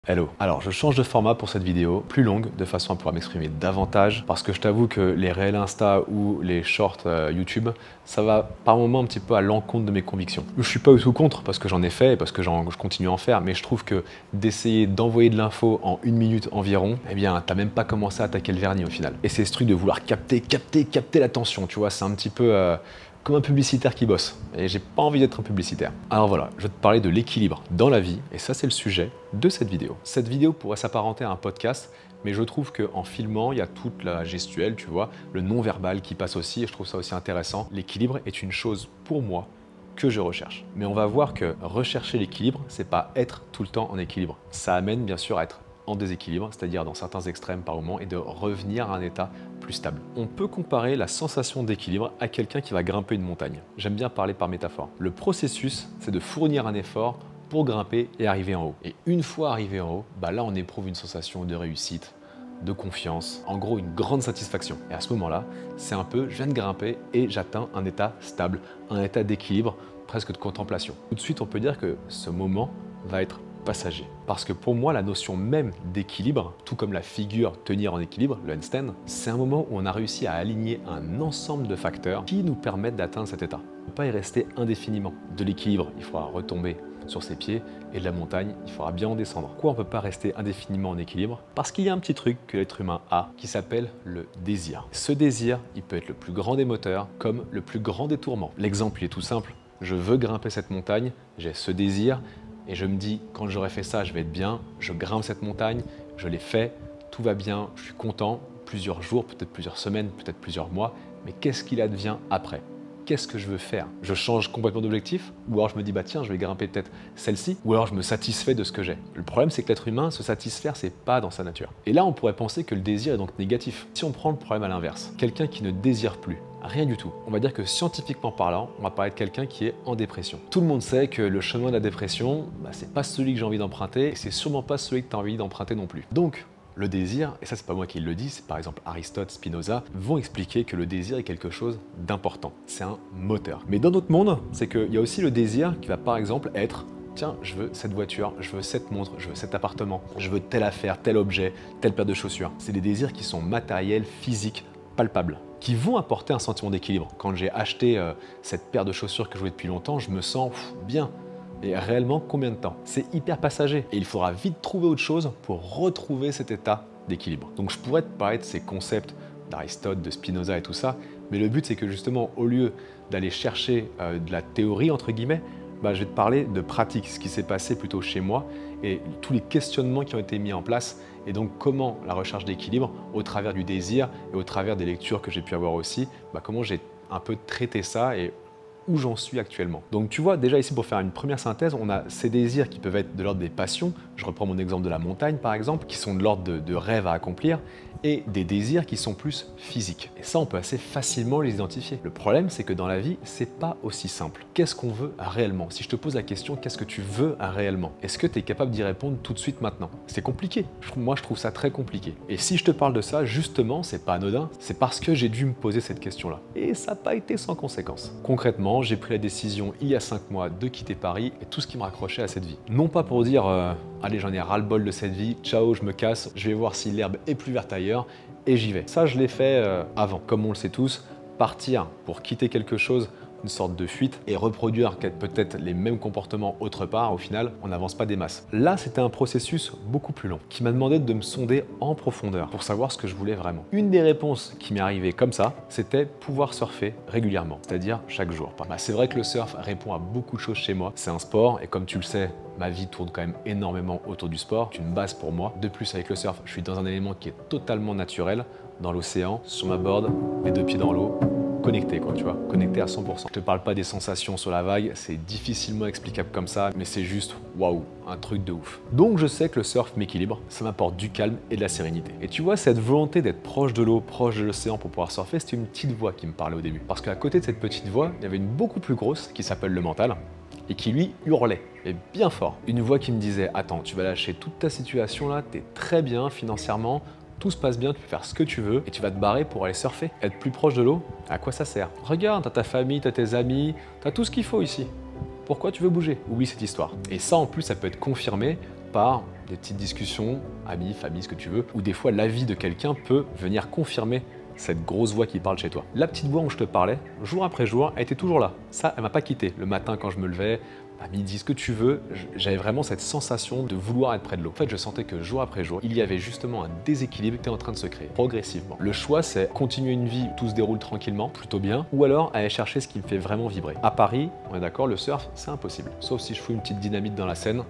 Hello. Alors je change de format pour cette vidéo, plus longue, de façon à pouvoir m'exprimer davantage, parce que je t'avoue que les réels Insta ou les shorts YouTube, ça va par moments un petit peu à l'encontre de mes convictions. Je suis pas du tout contre, parce que j'en ai fait et parce que je continue à en faire, mais je trouve que d'essayer d'envoyer de l'info en 1 minute environ, eh bien t'as même pas commencé à attaquer le vernis au final. Et c'est ce truc de vouloir capter l'attention, tu vois, c'est un petit peu comme un publicitaire qui bosse, et j'ai pas envie d'être un publicitaire. Alors voilà, je vais te parler de l'équilibre dans la vie, et ça c'est le sujet de cette vidéo. Cette vidéo pourrait s'apparenter à un podcast, mais je trouve qu'en filmant, il y a toute la gestuelle, tu vois, le non-verbal qui passe aussi, et je trouve ça aussi intéressant. L'équilibre est une chose, pour moi, que je recherche. Mais on va voir que rechercher l'équilibre, c'est pas être tout le temps en équilibre. Ça amène bien sûr à être en déséquilibre, c'est-à-dire dans certains extrêmes par moment, et de revenir à un état plus stable. On peut comparer la sensation d'équilibre à quelqu'un qui va grimper une montagne. J'aime bien parler par métaphore. Le processus, c'est de fournir un effort pour grimper et arriver en haut. Et une fois arrivé en haut, là on éprouve une sensation de réussite, de confiance, en gros une grande satisfaction. Et à ce moment-là, c'est un peu, je viens de grimper et j'atteins un état stable, un état d'équilibre, presque de contemplation. Tout de suite, on peut dire que ce moment va être passager. Parce que pour moi, la notion même d'équilibre, tout comme la figure tenir en équilibre, le handstand, c'est un moment où on a réussi à aligner un ensemble de facteurs qui nous permettent d'atteindre cet état. On ne peut pas y rester indéfiniment. De l'équilibre, il faudra retomber sur ses pieds, et de la montagne, il faudra bien en descendre. Pourquoi on ne peut pas rester indéfiniment en équilibre? Parce qu'il y a un petit truc que l'être humain a qui s'appelle le désir. Ce désir, il peut être le plus grand des moteurs comme le plus grand des tourments. L'exemple il est tout simple. Je veux grimper cette montagne, j'ai ce désir, et je me dis, quand j'aurai fait ça, je vais être bien, je grimpe cette montagne, je l'ai fait, tout va bien, je suis content, plusieurs jours, peut-être plusieurs semaines, peut-être plusieurs mois, mais qu'est-ce qu'il advient après? Qu'est-ce que je veux faire? Je change complètement d'objectif? Ou alors je me dis, tiens, je vais grimper peut-être celle-ci? Ou alors je me satisfais de ce que j'ai? Le problème, c'est que l'être humain, se satisfaire, c'est pas dans sa nature. Et là, on pourrait penser que le désir est donc négatif. Si on prend le problème à l'inverse, quelqu'un qui ne désire plus, rien du tout. On va dire que scientifiquement parlant, on va parler de quelqu'un qui est en dépression. Tout le monde sait que le chemin de la dépression, c'est pas celui que j'ai envie d'emprunter, et c'est sûrement pas celui que tu as envie d'emprunter non plus. Donc, le désir, et ça c'est pas moi qui le dis, c'est par exemple Aristote, Spinoza, vont expliquer que le désir est quelque chose d'important. C'est un moteur. Mais dans notre monde, c'est qu'il y a aussi le désir qui va par exemple être tiens, je veux cette voiture, je veux cette montre, je veux cet appartement, je veux telle affaire, tel objet, telle paire de chaussures. C'est des désirs qui sont matériels, physiques, palpables, qui vont apporter un sentiment d'équilibre. Quand j'ai acheté cette paire de chaussures que je voulais depuis longtemps, je me sens bien. Et réellement, combien de temps? C'est hyper passager. Et il faudra vite trouver autre chose pour retrouver cet état d'équilibre. Donc je pourrais te parler de ces concepts d'Aristote, de Spinoza et tout ça, mais le but c'est que justement, au lieu d'aller chercher de la théorie, entre guillemets, je vais te parler de pratique, ce qui s'est passé plutôt chez moi, et tous les questionnements qui ont été mis en place, et donc comment la recherche d'équilibre, au travers du désir et au travers des lectures que j'ai pu avoir aussi, comment j'ai un peu traité ça et où j'en suis actuellement. Donc tu vois, déjà ici pour faire une première synthèse, on a ces désirs qui peuvent être de l'ordre des passions, je reprends mon exemple de la montagne par exemple, qui sont de l'ordre de rêves à accomplir, et des désirs qui sont plus physiques. Et ça, on peut assez facilement les identifier. Le problème, c'est que dans la vie, c'est pas aussi simple. Qu'est-ce qu'on veut réellement? Si je te pose la question, qu'est-ce que tu veux réellement? Est-ce que tu es capable d'y répondre tout de suite maintenant? C'est compliqué. Moi, je trouve ça très compliqué. Et si je te parle de ça, justement, c'est pas anodin, c'est parce que j'ai dû me poser cette question-là. Et ça n'a pas été sans conséquence. Concrètement, j'ai pris la décision il y a 5 mois de quitter Paris et tout ce qui me raccrochait à cette vie. Non pas pour dire allez, j'en ai ras-le-bol de cette vie, ciao, je me casse, je vais voir si l'herbe est plus verte ailleurs, et j'y vais. Ça, je l'ai fait avant. Comme on le sait tous, partir pour quitter quelque chose, une sorte de fuite, et reproduire peut-être les mêmes comportements autre part, au final, on n'avance pas des masses. Là, c'était un processus beaucoup plus long, qui m'a demandé de me sonder en profondeur pour savoir ce que je voulais vraiment. Une des réponses qui m'est arrivée comme ça, c'était pouvoir surfer régulièrement, c'est-à-dire chaque jour. C'est vrai que le surf répond à beaucoup de choses chez moi. C'est un sport, et comme tu le sais, ma vie tourne quand même énormément autour du sport. C'est une base pour moi. De plus, avec le surf, je suis dans un élément qui est totalement naturel, dans l'océan, sur ma board, les 2 pieds dans l'eau, connecté quoi, tu vois, connecté à 100%. Je te parle pas des sensations sur la vague, c'est difficilement explicable comme ça, mais c'est juste waouh, un truc de ouf. Donc je sais que le surf m'équilibre, ça m'apporte du calme et de la sérénité. Et tu vois, cette volonté d'être proche de l'eau, proche de l'océan pour pouvoir surfer, c'était une petite voix qui me parlait au début. Parce qu'à côté de cette petite voix, il y avait une beaucoup plus grosse qui s'appelle le mental, et qui lui hurlait, et bien fort. Une voix qui me disait, attends, tu vas lâcher toute ta situation là, t'es très bien financièrement, tout se passe bien, tu peux faire ce que tu veux et tu vas te barrer pour aller surfer. Être plus proche de l'eau, à quoi ça sert? Regarde, t'as ta famille, t'as tes amis, t'as tout ce qu'il faut ici. Pourquoi tu veux bouger? Oublie cette histoire. Et ça en plus, ça peut être confirmé par des petites discussions, amis, famille, ce que tu veux, où des fois l'avis de quelqu'un peut venir confirmer cette grosse voix qui parle chez toi. La petite voix dont je te parlais, jour après jour, elle était toujours là. Ça, elle m'a pas quitté. Le matin quand je me levais, à midi, ce que tu veux, j'avais vraiment cette sensation de vouloir être près de l'eau. En fait, je sentais que jour après jour, il y avait justement un déséquilibre qui était en train de se créer, progressivement. Le choix, c'est continuer une vie où tout se déroule tranquillement, plutôt bien, ou alors aller chercher ce qui me fait vraiment vibrer. À Paris, on est d'accord, le surf, c'est impossible. Sauf si je fous une petite dynamite dans la Seine,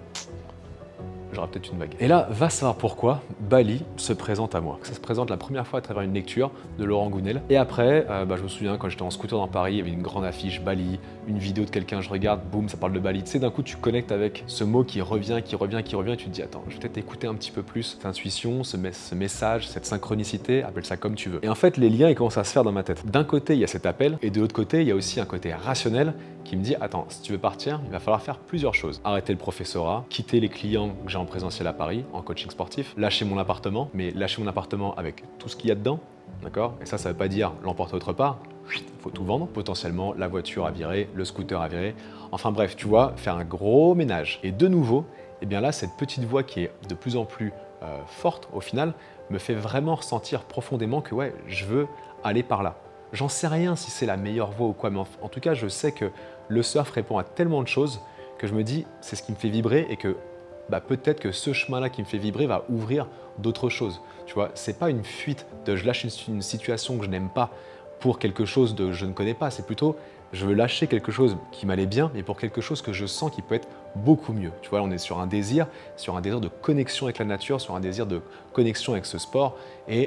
j'aurai peut-être une vague. Et là, va savoir pourquoi Bali se présente à moi. Ça se présente la première fois à travers une lecture de Laurent Gounel. Et après, je me souviens quand j'étais en scooter dans Paris, il y avait une grande affiche Bali, une vidéo de quelqu'un, je regarde, boum, ça parle de Bali. Tu sais, d'un coup, tu connectes avec ce mot qui revient, et tu te dis, attends, je vais peut-être écouter un petit peu plus cette intuition, ce message, cette synchronicité, appelle ça comme tu veux. Et en fait, les liens, ils commencent à se faire dans ma tête. D'un côté, il y a cet appel, et de l'autre côté, il y a aussi un côté rationnel qui me dit, attends, si tu veux partir, il va falloir faire plusieurs choses. Arrêter le professorat, quitter les clients que j'ai en présentiel à Paris, en coaching sportif, lâcher mon appartement, mais lâcher mon appartement avec tout ce qu'il y a dedans, d'accord? Et ça veut pas dire l'emporter autre part, il faut tout vendre, potentiellement la voiture à virer, le scooter à virer, enfin bref, tu vois, faire un gros ménage. Et de nouveau, eh bien là, cette petite voix qui est de plus en plus forte au final, me fait vraiment ressentir profondément que ouais, je veux aller par là. J'en sais rien si c'est la meilleure voie ou quoi, mais en tout cas, je sais que le surf répond à tellement de choses que je me dis, c'est ce qui me fait vibrer et que peut-être que ce chemin-là qui me fait vibrer va ouvrir d'autres choses. Tu vois, c'est pas une fuite de je lâche une situation que je n'aime pas pour quelque chose de je ne connais pas, c'est plutôt je veux lâcher quelque chose qui m'allait bien, mais pour quelque chose que je sens qui peut être beaucoup mieux. Tu vois, on est sur un désir de connexion avec la nature, sur un désir de connexion avec ce sport et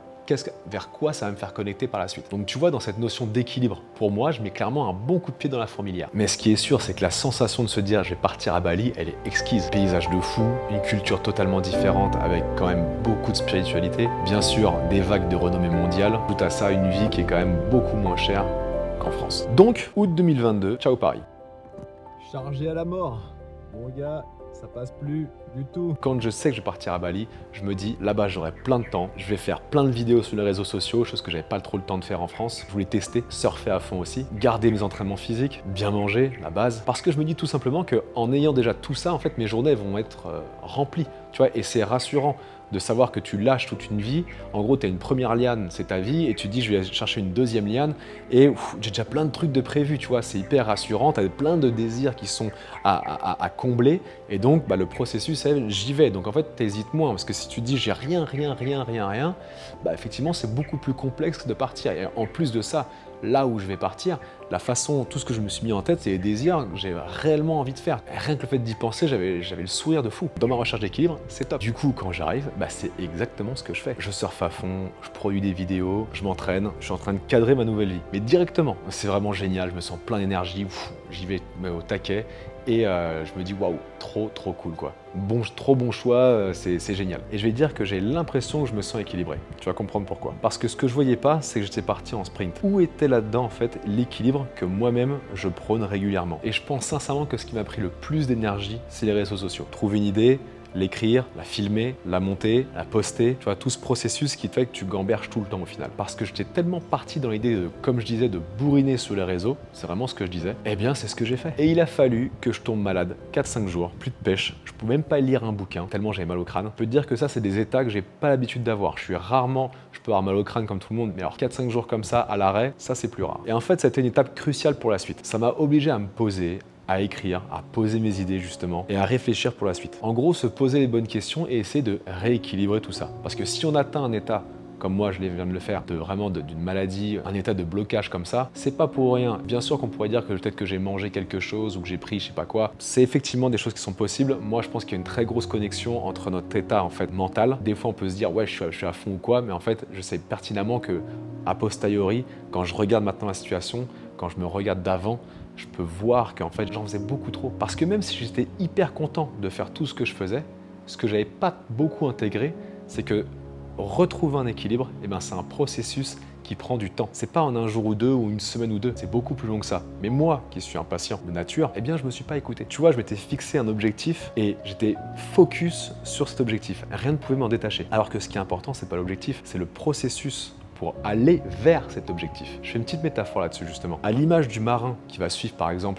vers quoi ça va me faire connecter par la suite. Donc tu vois, dans cette notion d'équilibre, pour moi, je mets clairement un bon coup de pied dans la fourmilière. Mais ce qui est sûr, c'est que la sensation de se dire je vais partir à Bali, elle est exquise. Paysage de fou, une culture totalement différente avec quand même beaucoup de spiritualité. Bien sûr, des vagues de renommée mondiale. Tout à ça, une vie qui est quand même beaucoup moins chère qu'en France. Donc, août 2022, ciao Paris. Chargé à la mort, mon gars. Ça passe plus du tout. Quand je sais que je vais partir à Bali, je me dis là-bas j'aurai plein de temps, je vais faire plein de vidéos sur les réseaux sociaux, chose que j'avais pas trop le temps de faire en France. Je voulais tester, surfer à fond aussi, garder mes entraînements physiques, bien manger, la base. Parce que je me dis tout simplement qu'en ayant déjà tout ça, en fait mes journées vont être remplies. Tu vois, et c'est rassurant de savoir que tu lâches toute une vie. En gros, tu as une première liane, c'est ta vie, et tu dis je vais chercher une deuxième liane, et j'ai déjà plein de trucs de prévus, tu vois, c'est hyper rassurant, tu as plein de désirs qui sont à combler, et donc le processus, c'est j'y vais. Donc en fait, tu hésites moins, parce que si tu dis j'ai rien, effectivement, c'est beaucoup plus complexe de partir. Et en plus de ça, là où je vais partir, la façon, tout ce que je me suis mis en tête, c'est les désirs que j'ai réellement envie de faire. Rien que le fait d'y penser, j'avais le sourire de fou. Dans ma recherche d'équilibre, c'est top. Du coup, quand j'arrive, c'est exactement ce que je fais. Je surfe à fond, je produis des vidéos, je m'entraîne, je suis en train de cadrer ma nouvelle vie. Mais directement, c'est vraiment génial, je me sens plein d'énergie, j'y vais au taquet. Et je me dis waouh, trop cool quoi. Trop bon choix, c'est génial. Et je vais dire que j'ai l'impression que je me sens équilibré. Tu vas comprendre pourquoi. Parce que ce que je voyais pas, c'est que j'étais parti en sprint. Où était là-dedans en fait l'équilibre que moi-même je prône régulièrement? Et je pense sincèrement que ce qui m'a pris le plus d'énergie, c'est les réseaux sociaux. Trouver une idée, l'écrire, la filmer, la monter, la poster, tu vois, tout ce processus qui te fait que tu gamberges tout le temps au final. Parce que j'étais tellement parti dans l'idée de, comme je disais, de bourriner sur les réseaux, c'est vraiment ce que je disais, eh bien c'est ce que j'ai fait. Et il a fallu que je tombe malade 4-5 jours, plus de pêche, je pouvais même pas lire un bouquin, tellement j'avais mal au crâne. Je peux te dire que ça c'est des états que j'ai pas l'habitude d'avoir. Je peux avoir mal au crâne comme tout le monde, mais alors 4-5 jours comme ça à l'arrêt, ça c'est plus rare. Et en fait, c'était une étape cruciale pour la suite. Ça m'a obligé à me poser, à écrire, à poser mes idées justement et à réfléchir pour la suite. En gros, se poser les bonnes questions et essayer de rééquilibrer tout ça. Parce que si on atteint un état, comme moi je viens de le faire, d'une maladie, un état de blocage comme ça, c'est pas pour rien. Bien sûr qu'on pourrait dire que peut-être que j'ai mangé quelque chose ou que j'ai pris je sais pas quoi. C'est effectivement des choses qui sont possibles. Moi je pense qu'il y a une très grosse connexion entre notre état en fait mental. Des fois on peut se dire ouais je suis à fond ou quoi, mais en fait je sais pertinemment que a posteriori, quand je regarde maintenant la situation, quand je me regarde d'avant, je peux voir qu'en fait j'en faisais beaucoup trop. Parce que même si j'étais hyper content de faire tout ce que je faisais, ce que j'avais pas beaucoup intégré, c'est que retrouver un équilibre, c'est un processus qui prend du temps. C'est pas en un jour ou deux ou une semaine ou deux, c'est beaucoup plus long que ça. Mais moi, qui suis impatient de nature, je me suis pas écouté. Tu vois, je m'étais fixé un objectif et j'étais focus sur cet objectif. Rien ne pouvait m'en détacher. Alors que ce qui est important, c'est pas l'objectif, c'est le processus pour aller vers cet objectif. Je fais une petite métaphore là-dessus justement. À l'image du marin qui va suivre par exemple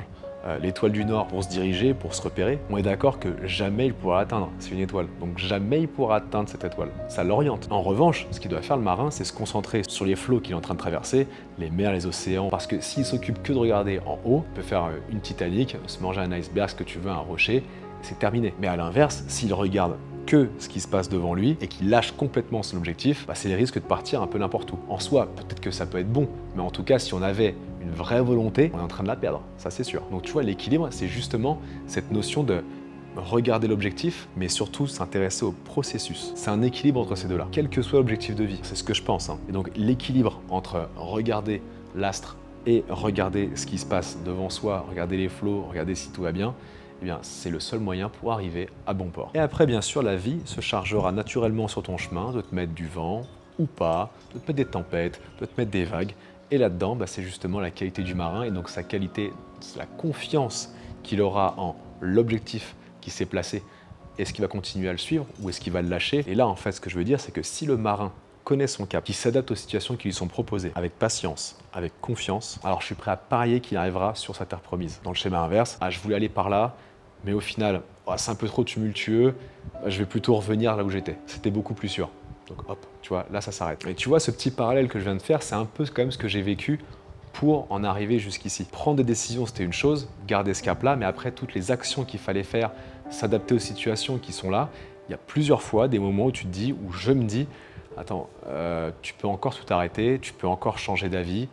l'étoile du Nord pour se diriger, pour se repérer, on est d'accord que jamais il pourra l'atteindre, c'est une étoile. Donc jamais il pourra atteindre cette étoile, ça l'oriente. En revanche, ce qu'il doit faire le marin, c'est se concentrer sur les flots qu'il est en train de traverser, les mers, les océans, parce que s'il s'occupe que de regarder en haut, il peut faire une Titanic, se manger un iceberg, ce que tu veux, un rocher, c'est terminé. Mais à l'inverse, s'il regarde que ce qui se passe devant lui et qu'il lâche complètement son objectif, c'est les risques de partir un peu n'importe où. En soi, peut-être que ça peut être bon, mais en tout cas, si on avait une vraie volonté, on est en train de la perdre, ça c'est sûr. Donc tu vois, l'équilibre, c'est justement cette notion de regarder l'objectif, mais surtout s'intéresser au processus. C'est un équilibre entre ces deux-là, quel que soit l'objectif de vie, c'est ce que je pense. Et donc l'équilibre entre regarder l'astre et regarder ce qui se passe devant soi, regarder les flots, regarder si tout va bien, eh bien, c'est le seul moyen pour arriver à bon port. Et après, bien sûr, la vie se chargera naturellement sur ton chemin de te mettre du vent ou pas, de te mettre des tempêtes, de te mettre des vagues. Et là-dedans, c'est justement la qualité du marin et donc sa qualité, la confiance qu'il aura en l'objectif qui s'est placé. Est-ce qu'il va continuer à le suivre ou est-ce qu'il va le lâcher? Et là, en fait, ce que je veux dire, c'est que si le marin connaît son cap, qui s'adapte aux situations qui lui sont proposées avec patience, avec confiance, alors je suis prêt à parier qu'il arrivera sur sa terre promise. Dans le schéma inverse, je voulais aller par là, mais au final, c'est un peu trop tumultueux, je vais plutôt revenir là où j'étais. C'était beaucoup plus sûr. Donc hop, tu vois, là ça s'arrête. Et tu vois, ce petit parallèle que je viens de faire, c'est un peu quand même ce que j'ai vécu pour en arriver jusqu'ici. Prendre des décisions, c'était une chose, garder ce cap-là, mais après, toutes les actions qu'il fallait faire, s'adapter aux situations qui sont là, il y a plusieurs fois des moments où tu te dis, où je me dis, attends, tu peux encore tout arrêter, tu peux encore changer d'avis,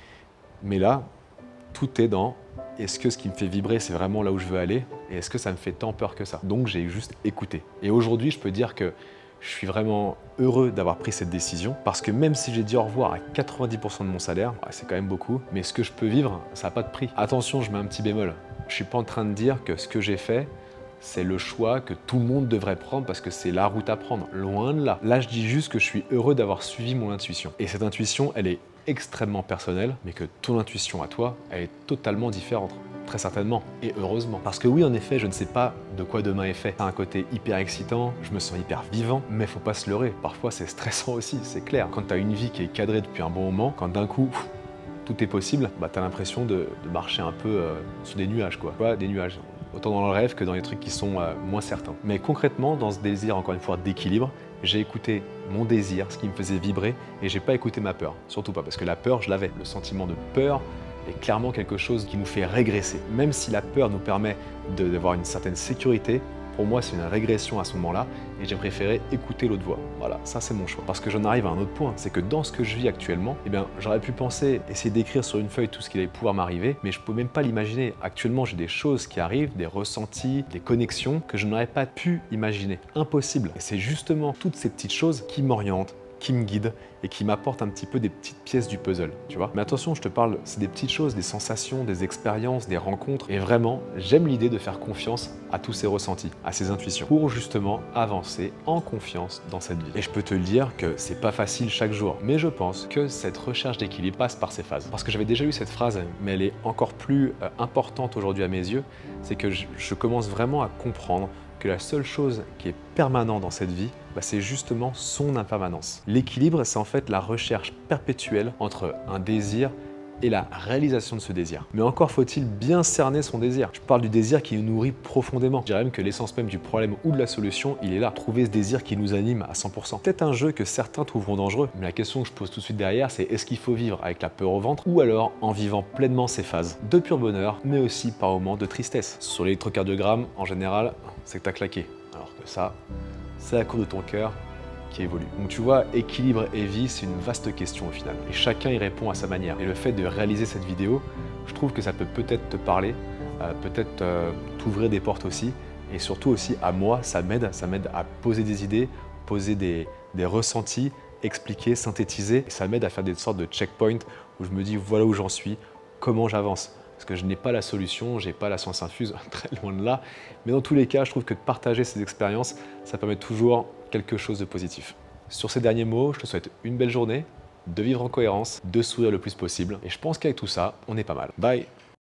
mais là, tout est dans est-ce que ce qui me fait vibrer, c'est vraiment là où je veux aller et est-ce que ça me fait tant peur que ça? Donc j'ai juste écouté. Et aujourd'hui, je peux dire que je suis vraiment heureux d'avoir pris cette décision parce que même si j'ai dit au revoir à 90% de mon salaire, c'est quand même beaucoup, mais ce que je peux vivre, ça n'a pas de prix. Attention, je mets un petit bémol. Je ne suis pas en train de dire que ce que j'ai fait, c'est le choix que tout le monde devrait prendre parce que c'est la route à prendre. Loin de là. Là, je dis juste que je suis heureux d'avoir suivi mon intuition. Et cette intuition, elle est extrêmement personnelle, mais que ton intuition à toi, elle est totalement différente. Très certainement, et heureusement. Parce que oui, en effet, je ne sais pas de quoi demain est fait. Ça a un côté hyper excitant, je me sens hyper vivant, mais faut pas se leurrer. Parfois, c'est stressant aussi, c'est clair. Quand tu as une vie qui est cadrée depuis un bon moment, quand d'un coup, tout est possible, tu as l'impression de marcher un peu sur des nuages, quoi. Des nuages. Autant dans le rêve que dans les trucs qui sont moins certains. Mais concrètement, dans ce désir, encore une fois, d'équilibre, j'ai écouté mon désir, ce qui me faisait vibrer, et j'ai pas écouté ma peur. Surtout pas, parce que la peur, je l'avais. Le sentiment de peur est clairement quelque chose qui nous fait régresser. Même si la peur nous permet d'avoir une certaine sécurité, pour moi, c'est une régression à ce moment-là, et j'ai préféré écouter l'autre voix. Voilà, ça c'est mon choix. Parce que j'en arrive à un autre point, c'est que dans ce que je vis actuellement, j'aurais pu penser, essayer d'écrire sur une feuille tout ce qui allait pouvoir m'arriver, mais je peux même pas l'imaginer. Actuellement, j'ai des choses qui arrivent, des ressentis, des connexions que je n'aurais pas pu imaginer. Impossible. Et c'est justement toutes ces petites choses qui m'orientent, qui me guide et qui m'apporte un petit peu des petites pièces du puzzle, tu vois. Mais attention, je te parle, c'est des petites choses, des sensations, des expériences, des rencontres. Et vraiment, j'aime l'idée de faire confiance à tous ces ressentis, à ces intuitions, pour justement avancer en confiance dans cette vie. Et je peux te le dire que c'est pas facile chaque jour, mais je pense que cette recherche d'équilibre passe par ces phases. Parce que j'avais déjà eu cette phrase, mais elle est encore plus importante aujourd'hui à mes yeux, c'est que je commence vraiment à comprendre que la seule chose qui est permanente dans cette vie, c'est justement son impermanence. L'équilibre, c'est en fait la recherche perpétuelle entre un désir et la réalisation de ce désir. Mais encore faut-il bien cerner son désir. Je parle du désir qui nous nourrit profondément. Je dirais même que l'essence même du problème ou de la solution, il est là. Trouver ce désir qui nous anime à 100%. Peut-être un jeu que certains trouveront dangereux, mais la question que je pose tout de suite derrière, c'est est-ce qu'il faut vivre avec la peur au ventre ou alors en vivant pleinement ces phases de pur bonheur, mais aussi par moments de tristesse. Sur l'électrocardiogramme, en général, c'est que tu as claqué. Alors que ça, c'est la cour de ton cœur qui évolue. Donc tu vois, équilibre et vie, c'est une vaste question au final. Et chacun y répond à sa manière. Et le fait de réaliser cette vidéo, je trouve que ça peut peut-être te parler, peut-être t'ouvrir des portes aussi. Et surtout aussi, à moi, ça m'aide à poser des idées, poser des ressentis, expliquer, synthétiser. Et ça m'aide à faire des sortes de checkpoints où je me dis, voilà où j'en suis, comment j'avance. Parce que je n'ai pas la solution, je n'ai pas la science infuse, très loin de là. Mais dans tous les cas, je trouve que de partager ces expériences, ça permet toujours quelque chose de positif. Sur ces derniers mots, je te souhaite une belle journée, de vivre en cohérence, de sourire le plus possible. Et je pense qu'avec tout ça, on est pas mal. Bye!